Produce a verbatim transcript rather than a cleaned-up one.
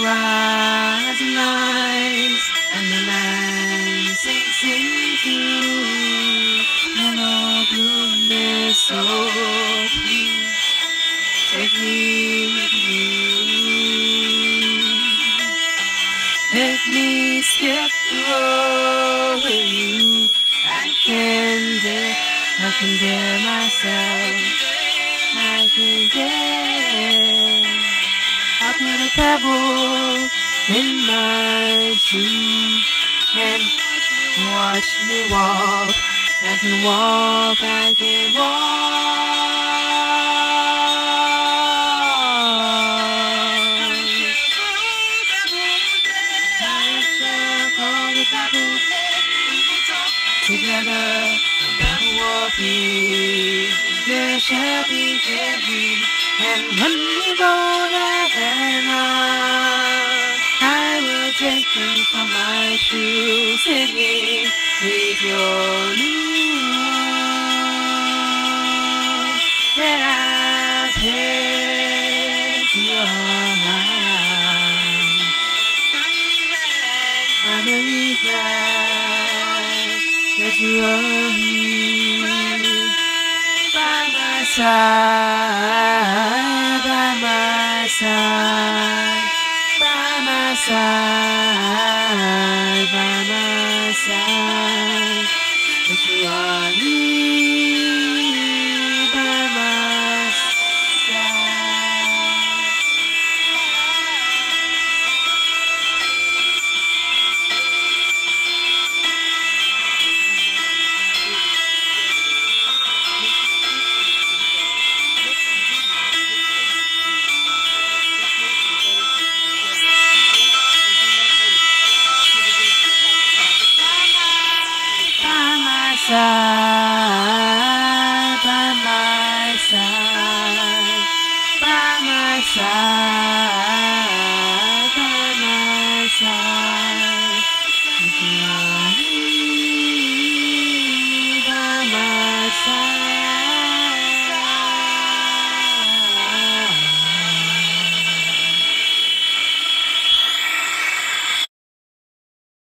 horizon lies, and the land sinks into yellow blueness. So please take me with you. Let me skip the road with you. I can dare, I can dare myself. I can dare. I put a pebble in my shoe and watch me walk. I can walk, I can walk. I shall call the pebble together. About walking, there shall be heaven. And when we go there and on, I will take them from my shoes, singing with your love. Then I'll take your hand. I'm really glad that you are here by my side, by my side, by my side, by my side, that you are here.